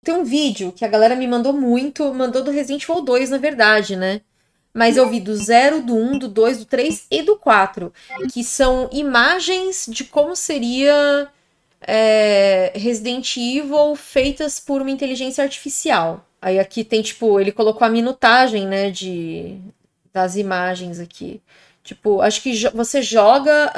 Tem um vídeo que a galera me mandou muito, mandou do Resident Evil 2, na verdade, né? Mas eu vi do 0, do 1, do 2, do 3 e do 4, que são imagens de como seria Resident Evil feitas por uma inteligência artificial. Aí aqui tem, tipo, ele colocou a minutagem, né, das imagens aqui. Tipo, acho que você joga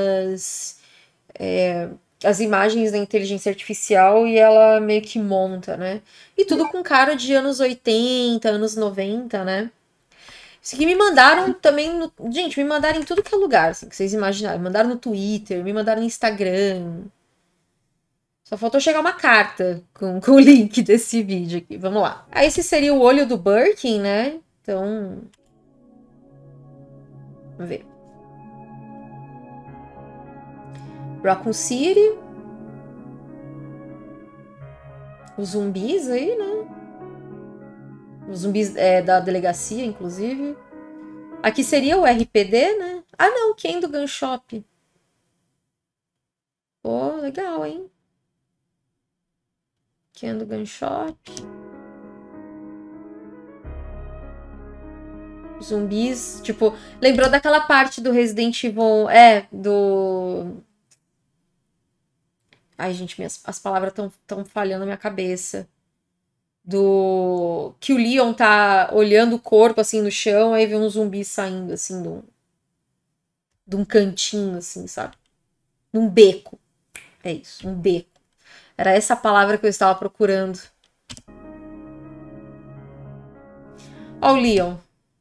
as imagens da inteligência artificial e ela meio que monta, né? E tudo com cara de anos 80, anos 90, né? Isso aqui me mandaram também. Gente, me mandaram em tudo que é lugar, assim, que vocês imaginaram. Me mandaram no Twitter, me mandaram no Instagram. Só faltou chegar uma carta com o link desse vídeo aqui. Vamos lá. Aí esse seria o olho do Birkin, né? Então. Vamos ver. Raccoon City. Os zumbis aí, né? Os zumbis da delegacia, inclusive. Aqui seria o RPD, né? Ah, não, Ken do Gun Shop. Pô, legal, hein? Ken do Gun Shop. Zumbis, tipo, lembrou daquela parte do Resident Evil, Ai, gente, as palavras tão falhando na minha cabeça. Do que o Leon tá olhando o corpo assim no chão, aí vê um zumbi saindo assim de um cantinho assim, sabe? Num beco. É isso, um beco. Era essa palavra que eu estava procurando. Ó o Leon.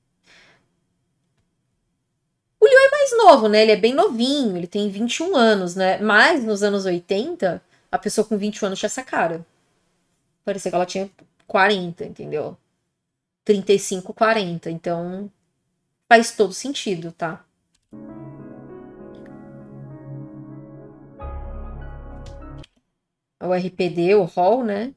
O Leon é mais novo, né? Ele é bem novinho, ele tem 21 anos, né? Mas nos anos 80, a pessoa com 21 anos tinha essa cara. Parecia que ela tinha 40, entendeu? 35, 40. Então, faz todo sentido, tá? O RPD, o hall, né?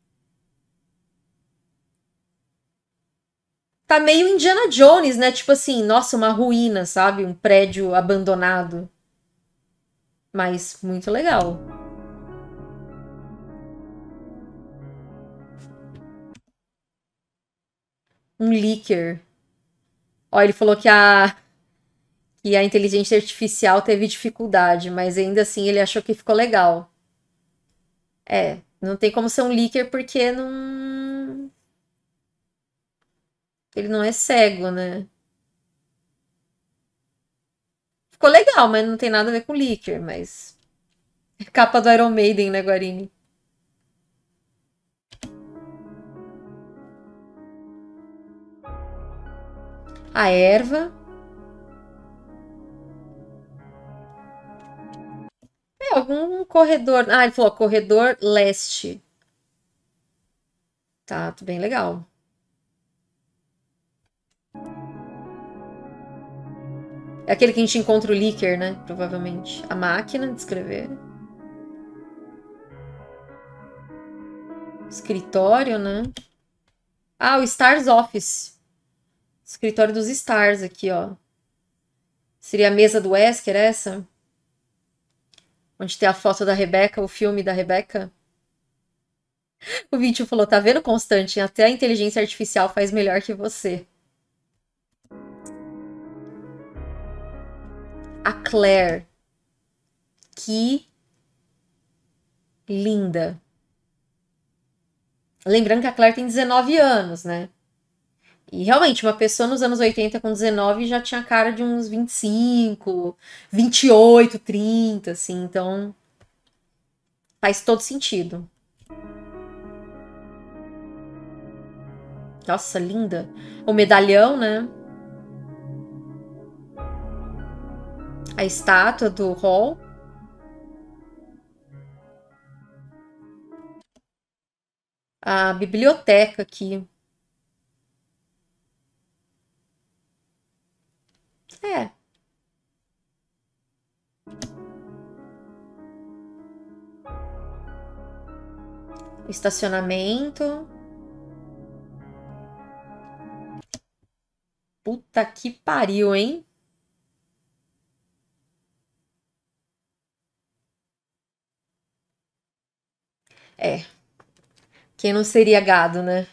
Tá meio Indiana Jones, né? Tipo assim, nossa, uma ruína, sabe? Um prédio abandonado. Mas muito legal. Um leaker. Ó, ele falou que a inteligência artificial teve dificuldade, mas ainda assim ele achou que ficou legal. É, não tem como ser um leaker porque não. Ele não é cego, né? Ficou legal, mas não tem nada a ver com leaker, mas. Capa do Iron Maiden, né, Guarini? A erva. É, algum corredor. Ah, ele falou corredor leste. Tá, tudo bem legal. É aquele que a gente encontra o leaker, né? Provavelmente. A máquina de escrever. Escritório, né? Ah, o Stars Office. Escritório dos Stars aqui, ó. Seria a mesa do Wesker, essa? Onde tem a foto da Rebeca, o filme da Rebeca. O Vítor falou, tá vendo, Constante? Até a inteligência artificial faz melhor que você. A Claire. Que linda. Lembrando que a Claire tem 19 anos, né? E realmente, uma pessoa nos anos 80 com 19 já tinha cara de uns 25, 28, 30, assim. Então, faz todo sentido. Nossa, linda. O medalhão, né? A estátua do Hall. A biblioteca aqui. É. O estacionamento. Puta que pariu, hein? É. Quem não seria gado, né?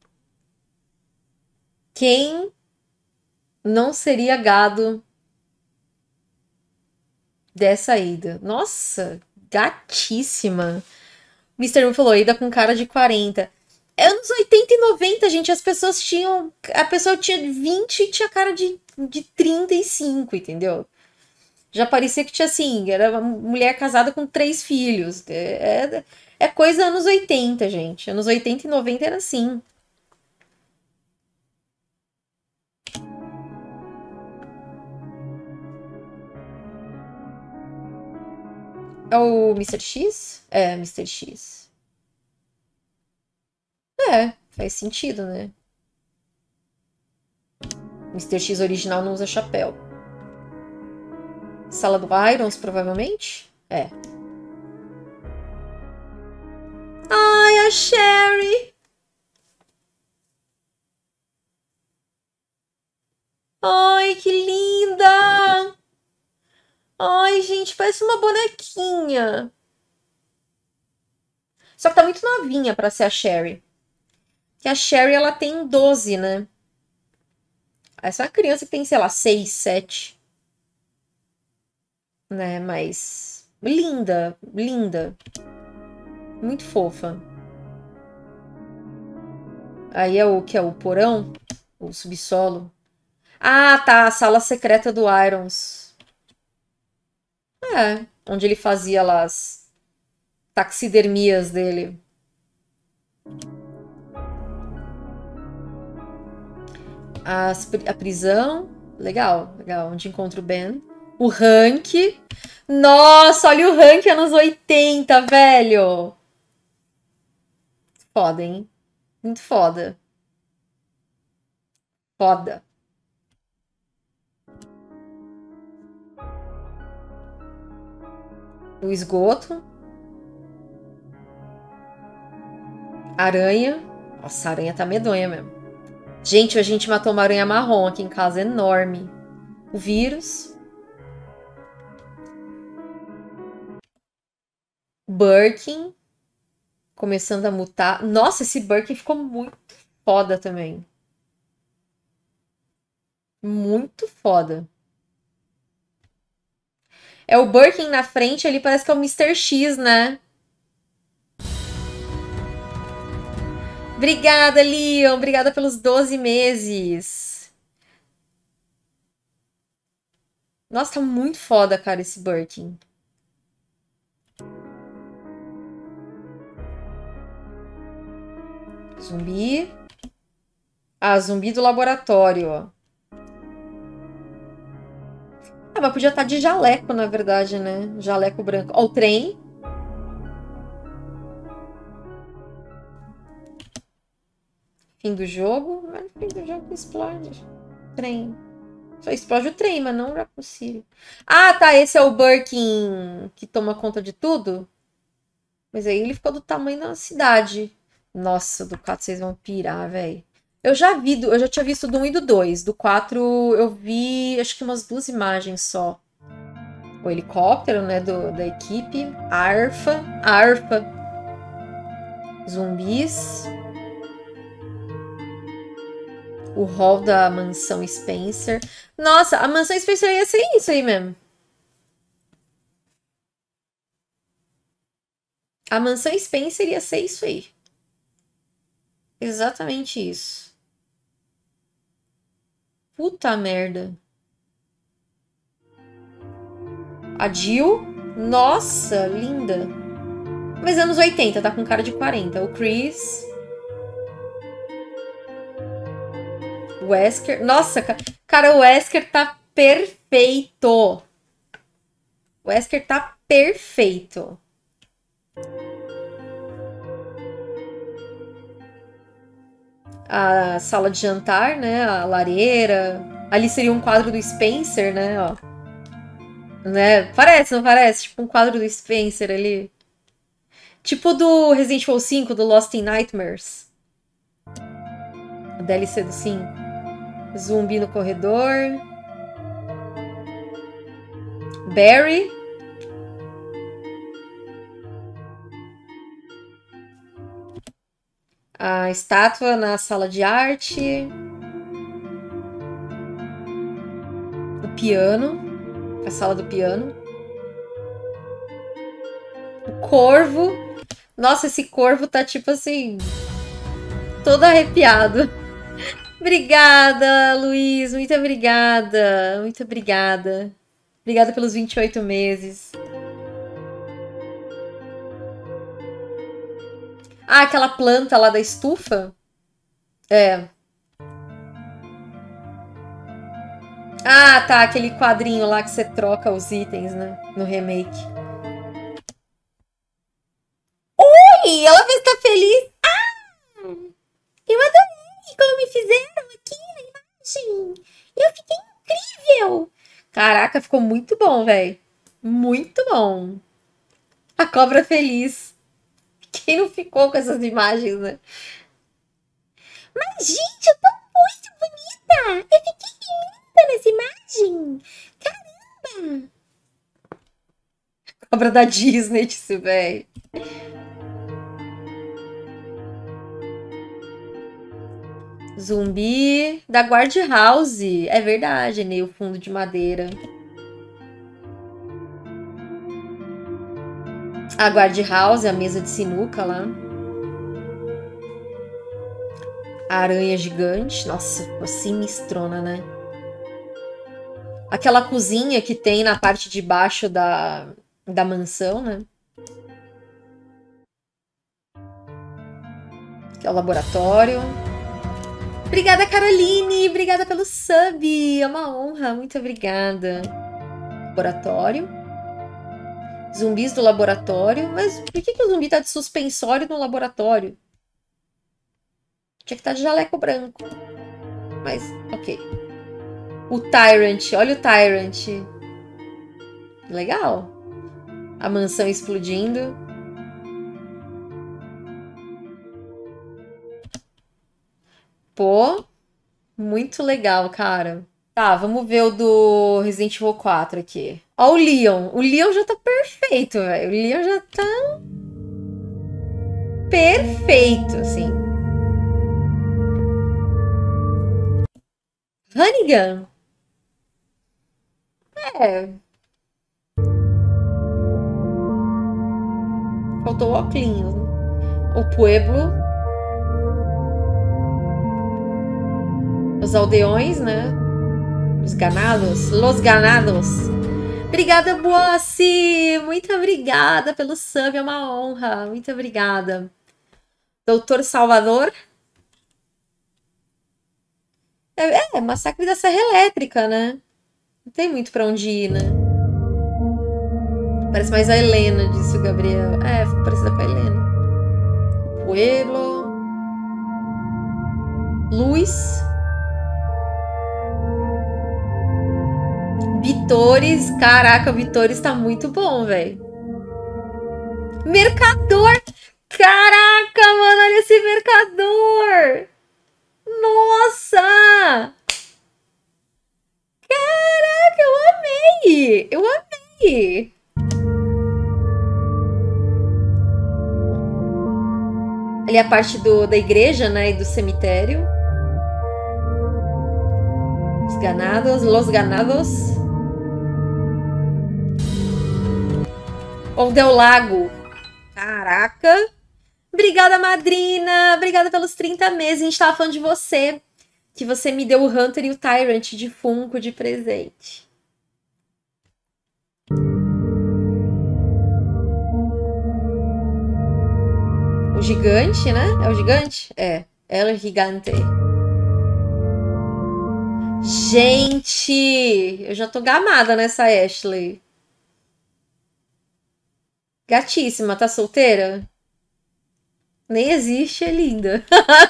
Quem não seria gado dessa Ada? Nossa, gatíssima. Mister Wu falou, Ada com cara de 40. Anos 80 e 90, gente, as pessoas tinham. A pessoa tinha 20 e tinha cara de 35, entendeu? Já parecia que tinha assim, era uma mulher casada com 3 filhos. É coisa anos 80, gente. Anos 80 e 90 era assim. É o Mister X? É, Mister X. É, faz sentido, né? Mister X original não usa chapéu. Sala do Irons, provavelmente? É. Ai, a Sherry! Ai, que linda! Ai, gente, parece uma bonequinha. Só que tá muito novinha pra ser a Sherry. Que a Sherry, ela tem 12, né? Essa é uma criança que tem, sei lá, 6, 7. Né? Mas linda, linda. Muito fofa. Aí é o que é o porão? O subsolo. Ah, tá. A sala secreta do Irons. É. Onde ele fazia lá as taxidermias dele. A prisão. Legal, legal. Onde encontra o Ben. O Hank. Nossa, olha o Hank anos 80, velho. Foda, hein? Muito foda. Foda. O esgoto. Aranha. Nossa, a aranha tá medonha mesmo. Gente, a gente matou uma aranha marrom aqui em casa, enorme. O vírus. Birkin. Começando a mutar. Nossa, esse Birkin ficou muito foda também. Muito foda. É o Birkin na frente, ele parece que é o Mister X, né? Obrigada, Leon. Obrigada pelos 12 meses. Nossa, tá muito foda, cara, esse Birkin. Zumbi. Ah, zumbi do laboratório, ó. Ah, mas podia estar de jaleco, na verdade, né? Jaleco branco. Ó, o trem. Fim do jogo. Mas no fim do jogo explode. Trem. Só explode o trem, mas não é possível. Ah, tá. Esse é o Birkin que toma conta de tudo? Mas aí ele ficou do tamanho da cidade. Nossa, do 4 vocês vão pirar, velho. Eu já tinha visto do 1 e do 2. Do 4 eu vi acho que umas 2 imagens só. O helicóptero, né, da equipe. A ARFA. Zumbis. O hall da mansão Spencer. Nossa, a mansão Spencer ia ser isso aí mesmo. A mansão Spencer ia ser isso aí. Exatamente isso. Puta merda. A Jill. Nossa, linda. Mas anos 80, tá com cara de 40. O Chris. O Wesker. Nossa, cara, o Wesker tá perfeito. O Wesker tá perfeito. A sala de jantar, né? A lareira. Ali seria um quadro do Spencer, né? Ó. Né? Parece, não parece? Tipo um quadro do Spencer ali. Tipo do Resident Evil 5, do Lost in Nightmares. A DLC do 5. Zumbi no corredor. Barry. A estátua na sala de arte. O piano. A sala do piano. O corvo. Nossa, esse corvo tá tipo assim... todo arrepiado. Obrigada, Luiz. Muito obrigada. Muito obrigada. Obrigada pelos 28 meses. Ah, aquela planta lá da estufa? É. Ah, tá. Aquele quadrinho lá que você troca os itens, né? No remake. Oi! Ela vai estar feliz. Ah! Eu adorei como me fizeram aqui na imagem. Eu fiquei incrível. Caraca, ficou muito bom, velho. Muito bom. A cobra feliz. Quem não ficou com essas imagens, né? Mas, gente, eu tô muito bonita. Eu fiquei linda nessa imagem. Caramba. Cobra da Disney, disse, velho. Zumbi da Guard House. É verdade, né? O fundo de madeira. A Guard House, a mesa de sinuca lá. A aranha gigante. Nossa, ficou sinistrona, né? Aquela cozinha que tem na parte de baixo da mansão, né? Que é o laboratório. Obrigada, Caroline! Obrigada pelo sub! É uma honra, muito obrigada. Laboratório. Zumbis do laboratório. Mas por que o zumbi tá de suspensório no laboratório? Tinha que estar de jaleco branco. Mas, ok. O Tyrant. Olha o Tyrant. Legal. A mansão explodindo. Pô, muito legal, cara. Tá, vamos ver o do Resident Evil 4 aqui. Ó o Leon. O Leon já tá perfeito, velho. O Leon já tá... perfeito, assim. Hannigan. É. Faltou o óculos. O Pueblo. Os aldeões, né? Os ganados. Los ganados. Obrigada, Boassi! Muito obrigada pelo sub, é uma honra. Muito obrigada. Doutor Salvador. Massacre da Serra Elétrica, né? Não tem muito pra onde ir, né? Parece mais a Helena, disse o Gabriel. É, ficou parecida com a Helena. Pueblo. Luz. Vitores. Caraca, o Vitores tá muito bom, velho. Mercador. Caraca, mano, olha esse mercador. Nossa. Caraca, eu amei. Eu amei. Ali a parte da igreja, né, e do cemitério. Os ganados, los ganados. Ou Del Lago. Caraca. Obrigada, madrina. Obrigada pelos 30 meses. A gente tava falando de você. Que você me deu o Hunter e o Tyrant de Funko de presente. O gigante, né? É o gigante? É. El Gigante. Gente! Eu já tô gamada nessa Ashley. Gatíssima, tá solteira? Nem existe, é linda.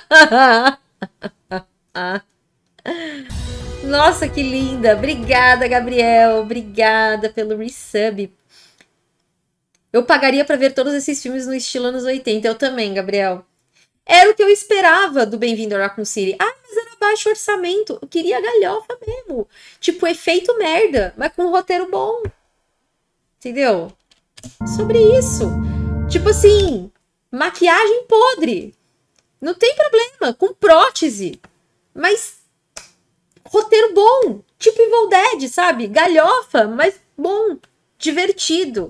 Nossa, que linda. Obrigada, Gabriel. Obrigada pelo resub. Eu pagaria pra ver todos esses filmes no estilo anos 80. Eu também, Gabriel. Era o que eu esperava do Bem-vindo a Raccoon City. Ah, mas era baixo orçamento. Eu queria galhofa mesmo. Tipo, efeito merda, mas com um roteiro bom. Entendeu? Sobre isso. Tipo assim, maquiagem podre. Não tem problema, com prótese. Mas roteiro bom, tipo Evil Dead, sabe? Galhofa, mas bom, divertido.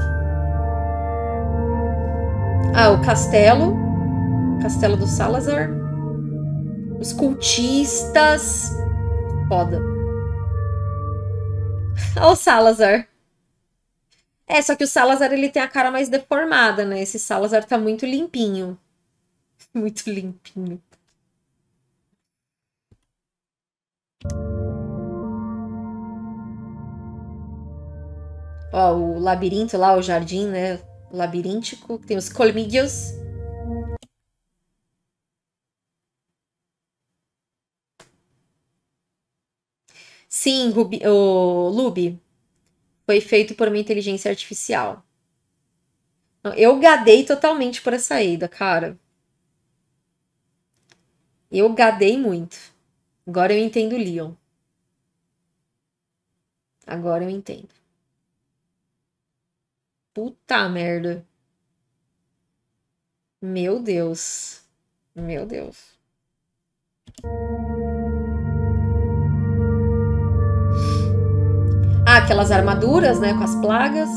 Ah, o Castelo do Salazar. Os cultistas. Foda. Olha o Salazar. É, só que o Salazar ele tem a cara mais deformada, né? Esse Salazar tá muito limpinho. Muito limpinho. Ó, o labirinto lá, o jardim, né? Labiríntico. Tem os colmídeos. Sim, o Luby foi feito por uma inteligência artificial. Eu gadei totalmente por essa Ada, cara. Eu gadei muito. Agora eu entendo o Leon. Agora eu entendo. Puta merda. Meu Deus. Meu Deus. Ah, aquelas armaduras, né? Com as plagas.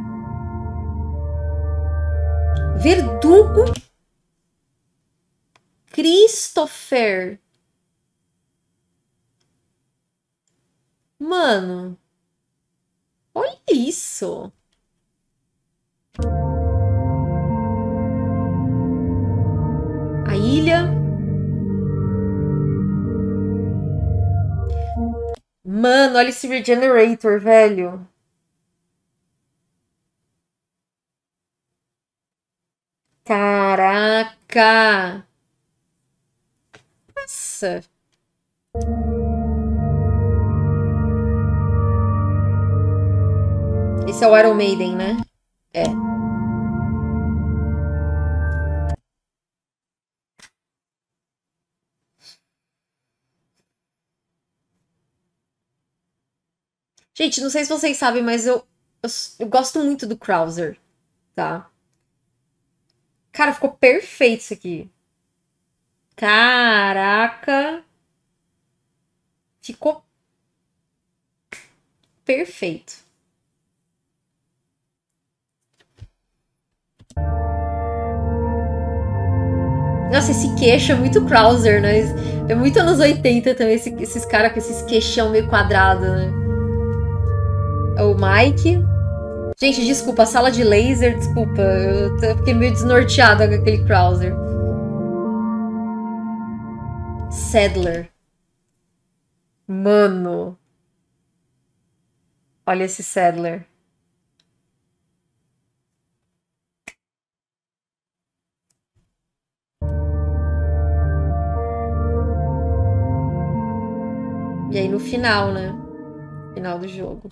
Verdugo. Christopher. Mano. Olha isso. A ilha. Mano, olha esse Regenerator, velho. Caraca. Nossa. Esse é o Iron Maiden, né? É. Gente, não sei se vocês sabem, mas eu gosto muito do Krauser, tá? Cara, ficou perfeito isso aqui. Caraca. Ficou perfeito. Nossa, esse queixo é muito Krauser, né? É muito anos 80 também, esses caras com esses queixão meio quadrado, né? É o Mike. Gente, desculpa, a sala de laser, desculpa. Eu fiquei meio desnorteada com aquele Krauser. Sadler. Mano. Olha esse Sadler. E aí no final, né? Final do jogo.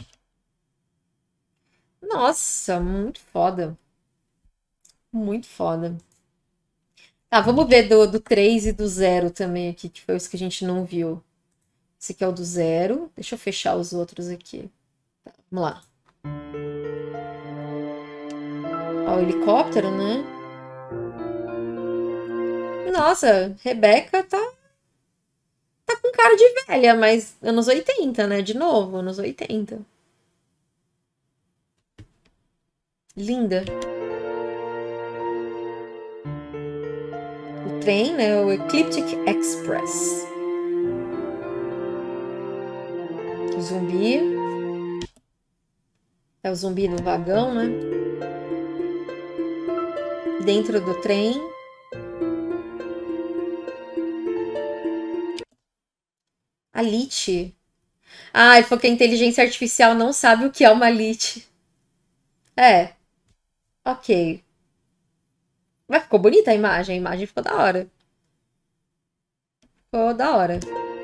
Nossa, muito foda. Muito foda. Tá, vamos ver do 3 e do 0 também aqui, que foi os que a gente não viu. Esse aqui é o do 0. Deixa eu fechar os outros aqui. Tá, vamos lá. Ó, o helicóptero, né? Nossa, Rebeca tá com cara de velha, mas anos 80, né? De novo, anos 80. Linda. O trem, né? O Ecliptic Express. O zumbi. É o zumbi no vagão, né? Dentro do trem. A Lit. Ah, ele falou que a inteligência artificial não sabe o que é uma Lit. É, ok. Mas ficou bonita a imagem ficou da hora. Ficou da hora.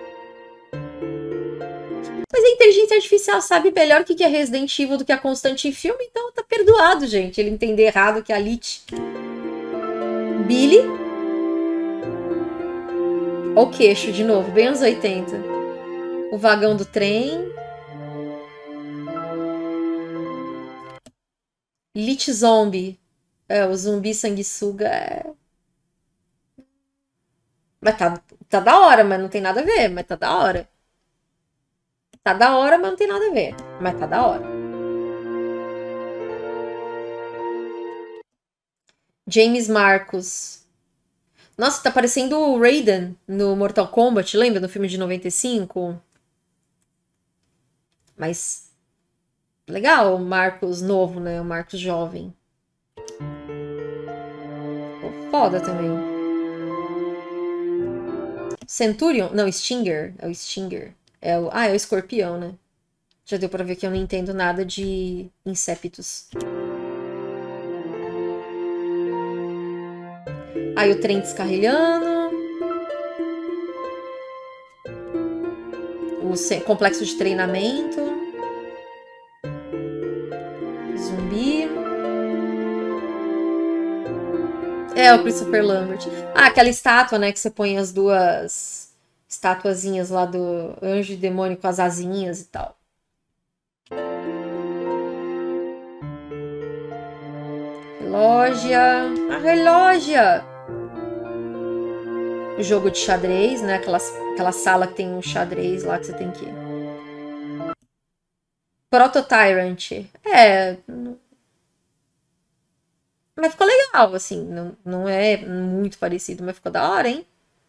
Mas a inteligência artificial sabe melhor o que é Resident Evil do que a Constante em filme, então tá perdoado, gente. Ele entender errado que é a Lit. Billy. Ó o queixo de novo, bem anos 80. O vagão do trem. Lit Zombie. É, o zumbi sanguessuga é. Mas tá da hora, mas não tem nada a ver. Mas tá da hora. Tá da hora, mas não tem nada a ver. Mas tá da hora. James Marcos. Nossa, tá parecendo o Raiden no Mortal Kombat, lembra? No filme de 95? Mas legal, o Marcos novo, né? O Marcos jovem. Ficou foda também. Centurion? Não, Stinger. É o Stinger. É o escorpião, né? Já deu pra ver que eu não entendo nada de Inceptus. Aí o trem descarrilhando. O complexo de treinamento. Zumbi. É, o Christopher Lambert. Ah, aquela estátua, né? Que você põe as duas estatuazinhas lá do anjo e demônio com as asinhas e tal. Relógia. A relógia! O jogo de xadrez, né? Aquela sala que tem um xadrez lá que você tem que ir. Proto-Tyrant. É. Mas ficou legal, assim. Não é muito parecido, mas ficou da hora, hein?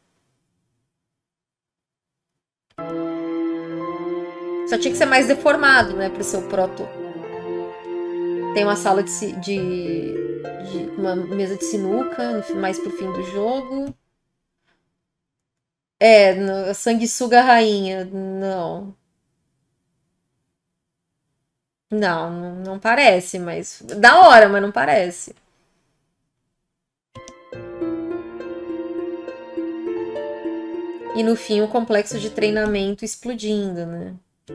Só tinha que ser mais deformado, né? Pra ser o proto. Tem uma sala de uma mesa de sinuca, mais pro fim do jogo. É, sanguessuga rainha. Não. Não parece, mas. Da hora, mas não parece. E no fim, o complexo de treinamento explodindo, né?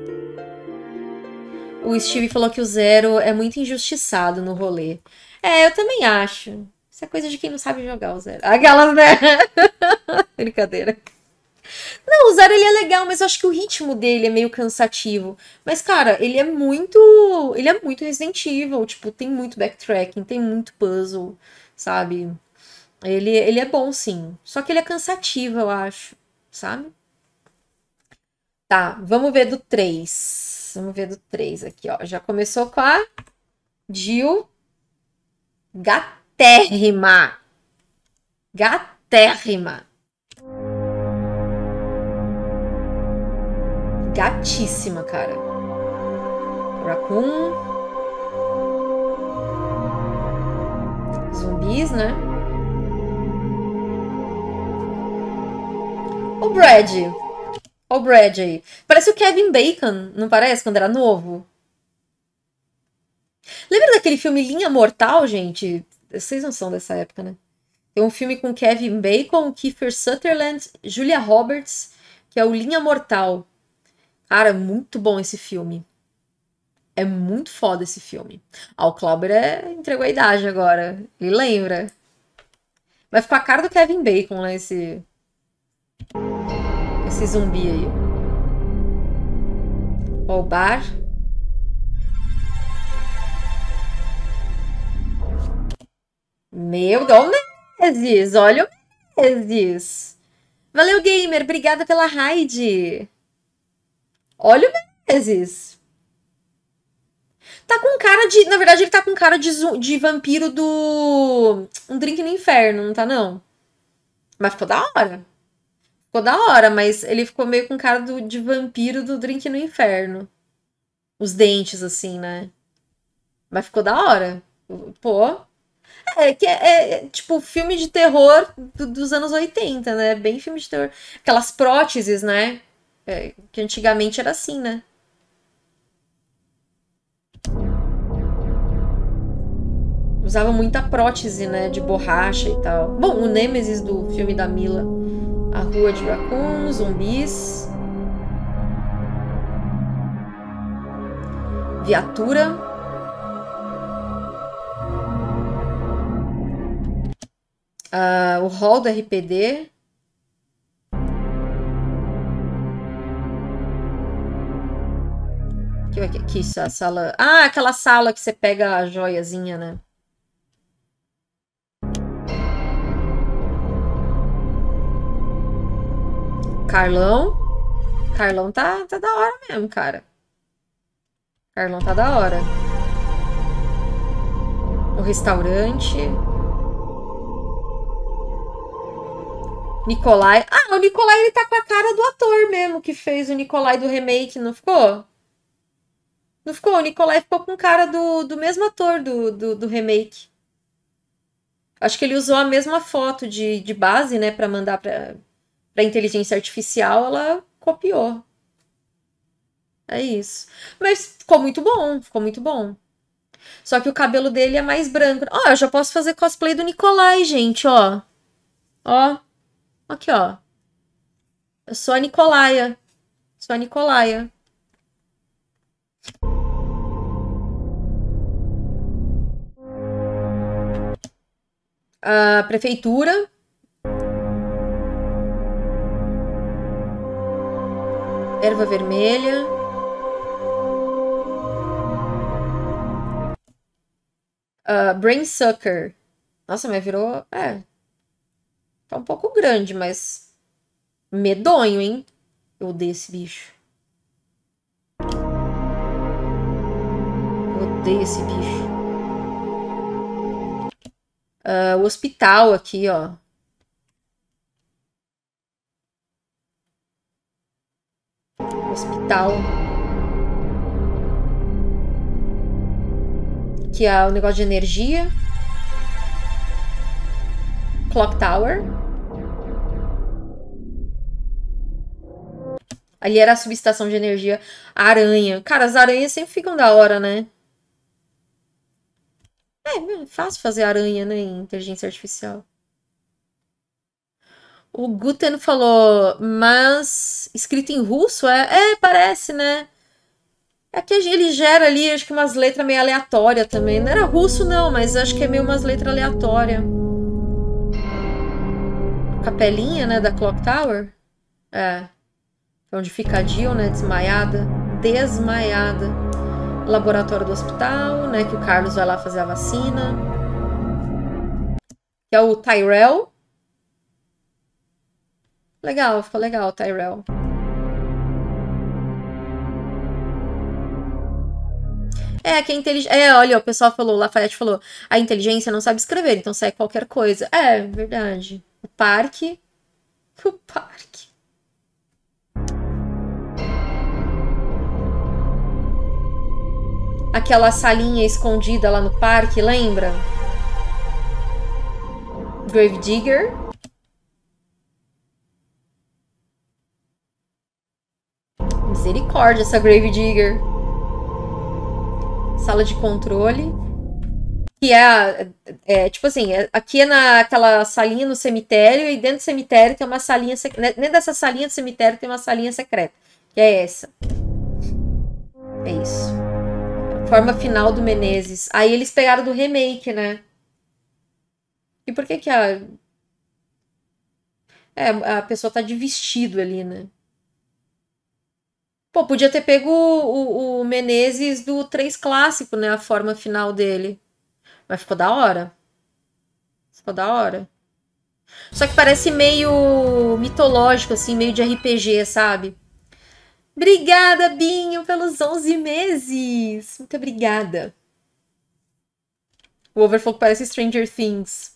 O Steve falou que o Zero é muito injustiçado no rolê. É, eu também acho. Isso é coisa de quem não sabe jogar o Zero. Aquelas, né? Brincadeira. Não, o Zero ele é legal, mas eu acho que o ritmo dele é meio cansativo. Mas, cara, ele é muito. Ele é muito Resident Evil. Tipo, tem muito backtracking, tem muito puzzle, sabe? Ele é bom, sim. Só que ele é cansativo, eu acho. Sabe? Tá, vamos ver do 3. Vamos ver do 3 aqui, ó. Já começou com a Jill gatérrima. Gatérrima. Gatíssima, cara. Raccoon. Zumbis, né? O Brad. O Brad aí. Parece o Kevin Bacon, não parece? Quando era novo. Lembra daquele filme Linha Mortal, gente? Vocês não são dessa época, né? Tem um filme com Kevin Bacon, Kiefer Sutherland, Julia Roberts, que é o Linha Mortal. Cara, muito bom esse filme. É muito foda esse filme. Ah, o Clauber entregou a idade agora. Ele lembra. Vai ficar a cara do Kevin Bacon, né? Esse zumbi aí. Ó, o bar. Meu Deus, Menezes! Olha o Menezes! Valeu, gamer! Obrigada pela raid! Olha o Menezes! Tá com cara de... Na verdade, ele tá com cara de vampiro do... Um Drink no Inferno, não tá, não? Mas ficou da hora. Ficou da hora, mas ele ficou meio com cara de vampiro do Drink no Inferno. Os dentes, assim, né? Mas ficou da hora. Pô. É tipo filme de terror dos anos 80, né? Bem filme de terror. Aquelas próteses, né? Que antigamente era assim, né? Usava muita prótese, né? De borracha e tal. Bom, o Nemesis do filme da Mila. A Rua de Raccoon, zumbis. Viatura. O hall do RPD. Que isso, a sala... Ah, aquela sala que você pega a joiazinha, né? Carlão. Carlão tá da hora mesmo, cara. Carlão tá da hora. O restaurante. Nicolai. Ah, o Nicolai ele tá com a cara do ator mesmo que fez o Nicolai do remake, não ficou? Não ficou? O Nicolai ficou com cara do mesmo ator do remake. Acho que ele usou a mesma foto de base, né, pra mandar pra inteligência artificial, ela copiou. É isso. Mas ficou muito bom, ficou muito bom. Só que o cabelo dele é mais branco. Ó, eu já posso fazer cosplay do Nicolai, gente, ó. Ó. Aqui, ó. Eu sou a Nicolaia. Sou a Nicolaia. A prefeitura. Erva vermelha. Brainsucker. Nossa, mas virou... É. Tá um pouco grande, mas... medonho, hein? Eu odeio esse bicho. Eu odeio esse bicho. O hospital aqui, ó. Hospital. Aqui é o negócio de energia. Clock Tower. Ali era a subestação de energia. Aranha. Cara, as aranhas sempre ficam da hora, né? É fácil fazer aranha, né, em inteligência artificial. O Guten falou, mas escrito em russo? Parece, né? É que ele gera ali, acho que umas letras meio aleatórias também. Não era russo, não, mas acho que é meio umas letras aleatórias. Capelinha, né, da Clock Tower. É. Onde fica a Jill, né, desmaiada. Desmaiada. Laboratório do hospital, né, que o Carlos vai lá fazer a vacina. Que é o Tyrell. Legal, ficou legal o Tyrell. Que a inteligência... olha, o pessoal falou, o Lafayette falou, a inteligência não sabe escrever, então sai qualquer coisa. É, verdade. O parque... O parque. Aquela salinha escondida lá no parque, lembra? Gravedigger. Misericórdia, essa Gravedigger. Sala de controle. Que tipo assim, aqui é naquela salinha no cemitério, e dentro do cemitério tem uma salinha secreta. Dentro dessa salinha do cemitério tem uma salinha secreta. Que é essa. É isso. Forma final do Menezes. Aí eles pegaram do remake, né? E por que a pessoa tá de vestido ali, né? Pô, podia ter pego o Menezes do 3 clássico, né? A forma final dele. Mas ficou da hora. Ficou da hora. Só que parece meio mitológico, assim, meio de RPG, sabe? Obrigada, Binho, pelos 11 meses. Muito obrigada. O Over falou que parece Stranger Things.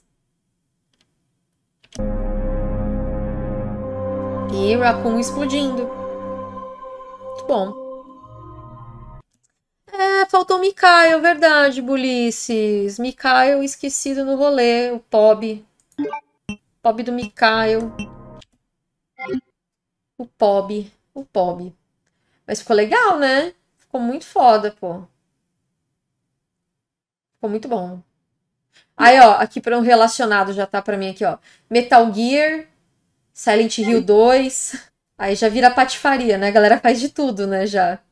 E Raccoon explodindo. Muito bom. Faltou o Mikael, verdade, Bulices. Mikael esquecido no rolê, o Pob. Pob do Mikael. O Pob. O Pob. Mas ficou legal, né? Ficou muito foda, pô. Ficou muito bom. Aí, ó, aqui para um relacionado já tá pra mim aqui, ó. Metal Gear, Silent Hill 2. Aí já vira patifaria, né? A galera faz de tudo, né, já.